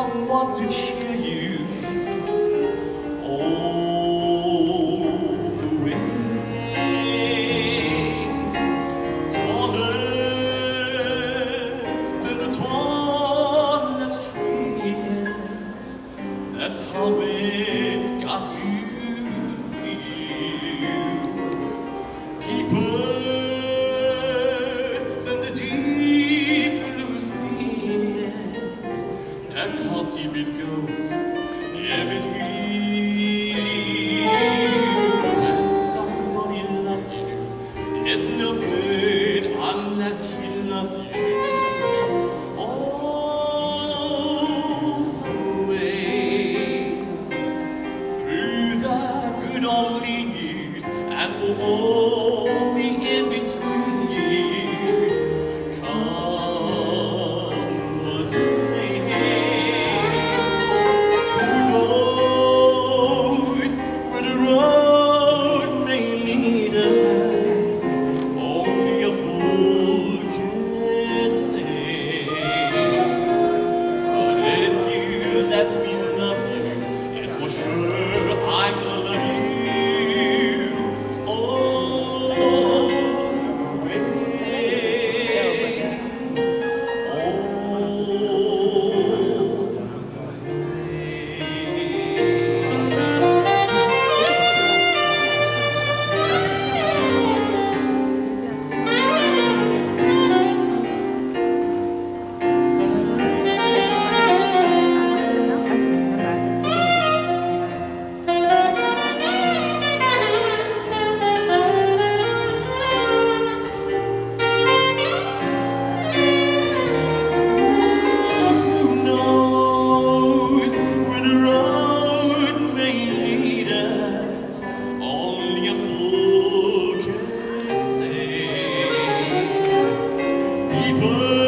someone to cheer you. Oh, the rain, taller than the tallest trees. That's how it's got to feel. Deeper than the deep blue seas. That's how deep it goes. If it's real, when somebody loves you, it's no good unless he loves you. All the way through the good old years and for all the in-between years, come a day. Who knows where the road may lead us? Only a fool can say. But if you let me love you, it's for sure I'm gonna love you. All the way. All the Who knows where the road may lead us? Only a fool can say. Deeper